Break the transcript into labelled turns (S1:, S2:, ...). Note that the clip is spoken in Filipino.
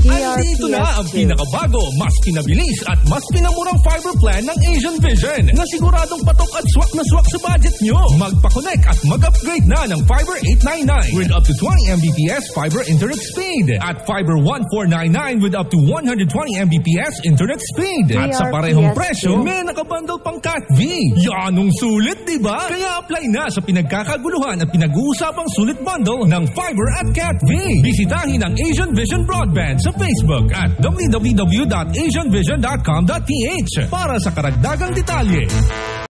S1: Andito na ang pinakabago, mas pinabilis at mas pinamurang fiber plan ng AsianVision na siguradong patok at swak na swak sa budget nyo. Magpa-connect at mag-upgrade na ng Fiber 899 with up to 20 Mbps fiber internet speed at Fiber 1499 with up to 120 Mbps internet speed. At sa parehong presyo, may nakabundle pang Cat V. Yanong sulit, diba? Kaya apply na sa pinagkakaguluhan at pinag-uusapang sulit bundle ng Fiber at Cat V. Bisitahin ang AsianVision Broadband sa Facebook at www.asianvision.com.ph para sa karagdagang detalye.